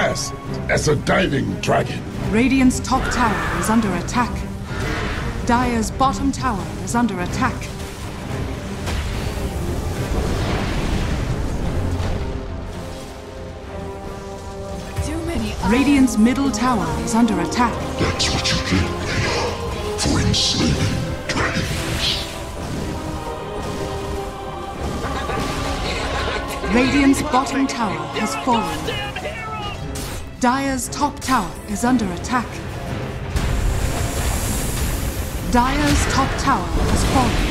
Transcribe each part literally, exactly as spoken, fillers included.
fast as a diving dragon. Radiant's top tower is under attack. Dire's bottom tower is under attack. Too many. Radiant's middle tower is under attack. That's what you get, Leia, for enslaving dragons. Radiant's bottom tower has fallen. Dire's top tower is under attack. Dire's top tower has fallen.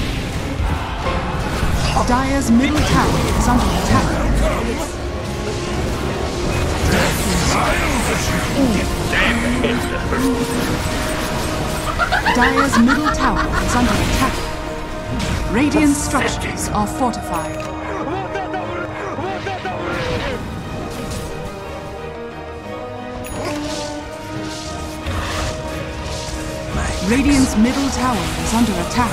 Dire's middle tower is under attack. Dire's middle tower is under attack. Radiant structures are fortified. Radiant's middle tower is under attack.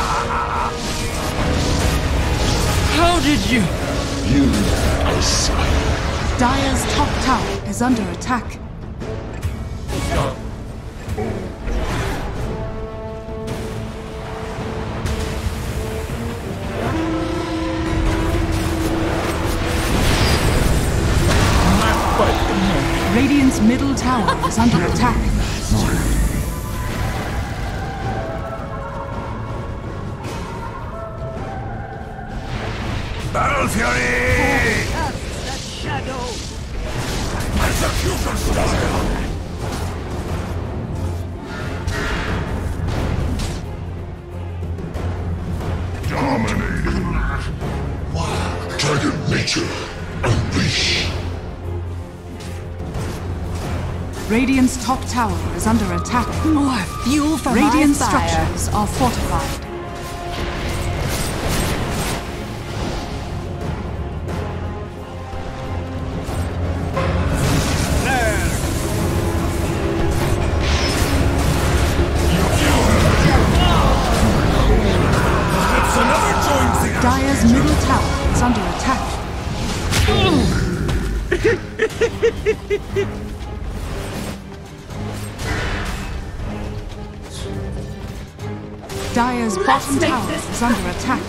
How did you? You are silent. Dire's top tower is under attack. Radiant's middle tower is under attack. Battle Fury! The shadow. Execution style! Dominating. Wild dragon nature. Unleash. Radiant's top tower is under attack. More fuel for Radiant my fire. structures are fortified. Dire's middle tower is under attack. Dire's bottom tower is under attack.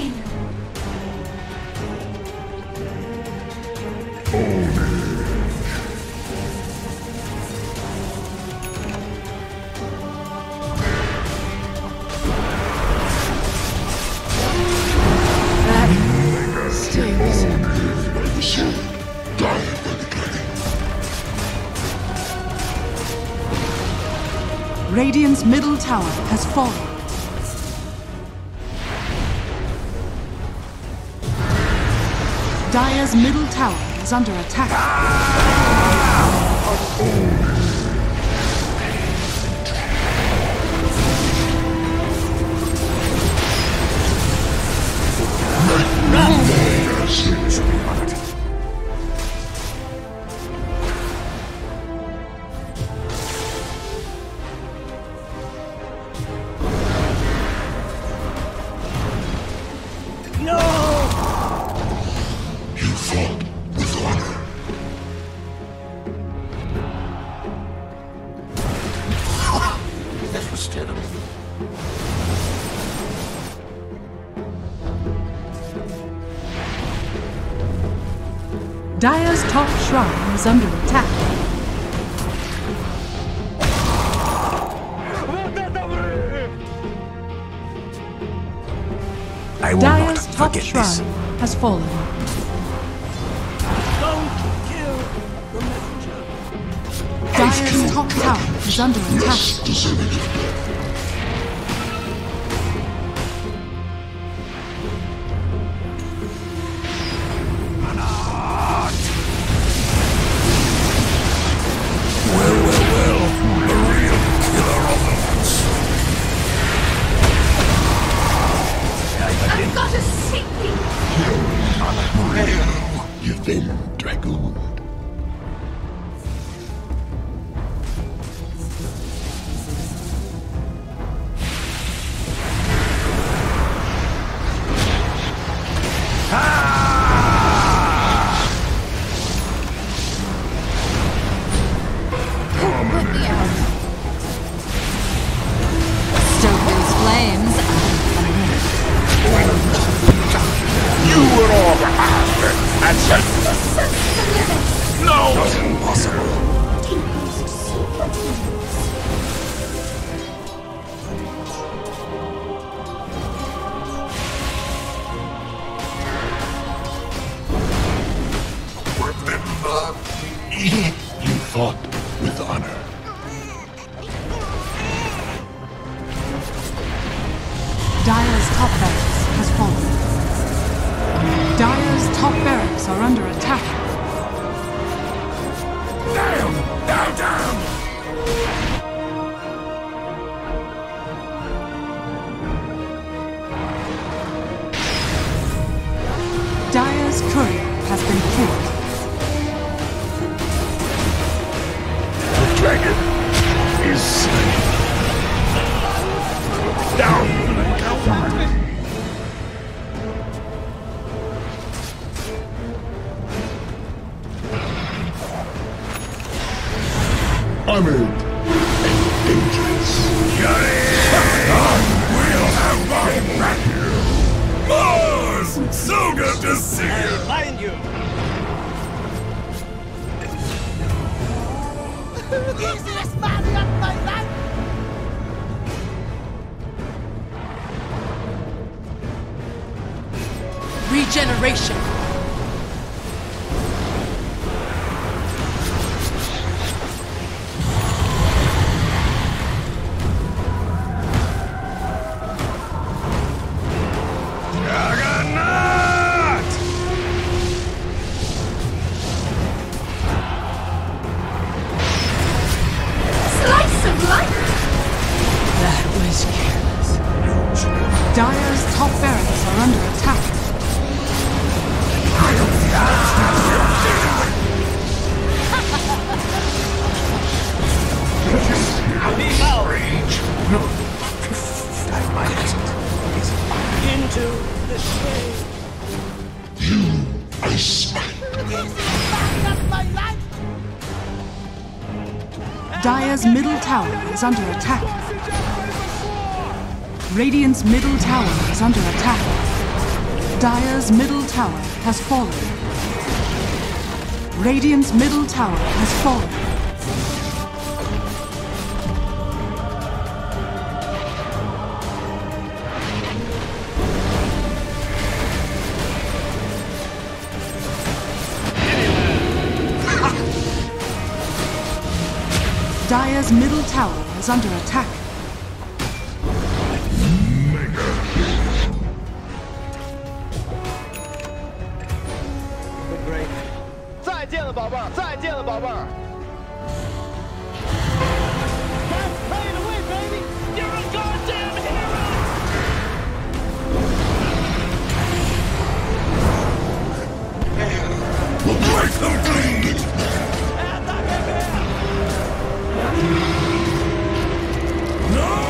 Radiant's middle tower has fallen. Dire's middle tower is under attack. Dire's top shrine is under attack. I will Dire's not top forget shrine this. has fallen. Don't kill the messenger. Dire's top tower is under attack. Less deserving of death. Well, well, well. The real killer of the woods. I've got a secret. You've been dragooned. You were all behind and said, no! Not impossible. Remember, you fought with honor. Dire's top barracks has fallen. Dire's top barracks are under attack. Down! Down, down! Dire's courier has been killed. The dragon is slain. Down! Armored and dangerous. We'll have fun back here. Mars! So good to see you! Find you! Easiest man of my life! Regeneration! Dire's top barracks are under attack. Into the shade. You, I smite. Dire's middle tower is under attack. Radiant's middle tower is under attack. Dire's middle tower has fallen. Radiant's middle tower has fallen. Dire's middle tower is under attack. 再见了，宝贝儿！再见了，宝贝儿！ We'll break them clean! No!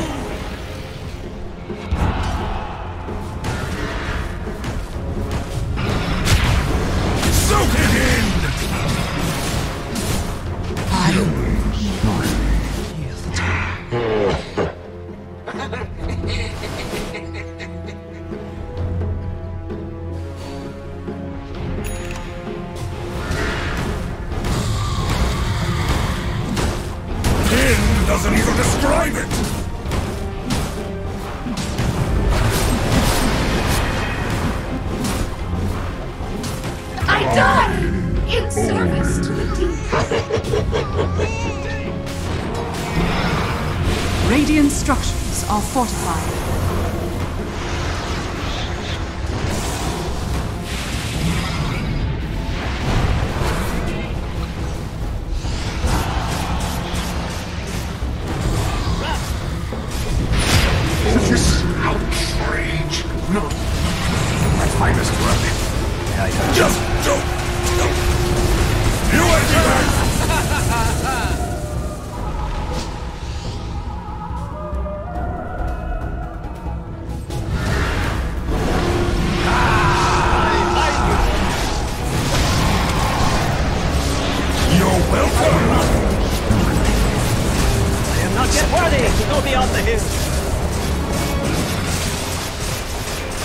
Soak it in! Tin doesn't even describe it! I die in service to the deep. Radiant structures are fortified. This outrage! No! My finest work! Just don't! don't. You ain't back! You're welcome! I am not yet worthy to go beyond the hills.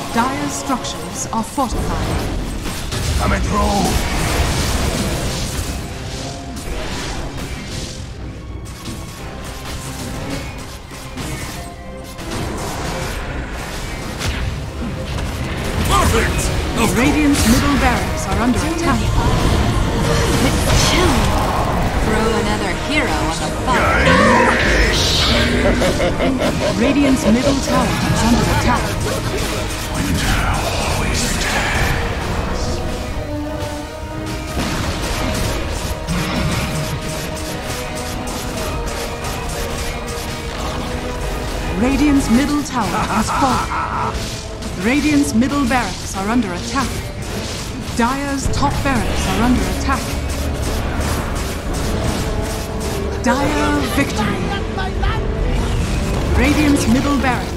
Dire's structures are fortified. Coming through. Perfect! Radiant's middle barracks are under attack. It's chilling. Throw another hero on the fire. Radiant's middle tower is under attack. Radiant's middle tower has fallen. Radiant's middle barracks are under attack. Dire's top barracks are under attack. Dire victory. Radiant's middle barracks